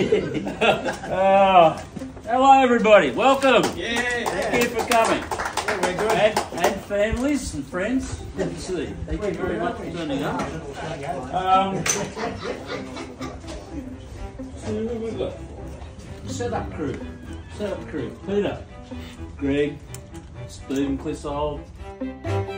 Hello, everybody. Welcome. Yeah. Thank you for coming. Yeah, we're good. And families and friends. Good to see you. Thank you very much for turning up. So who have we got? Setup crew. Peter, Greg, Stephen Clissold.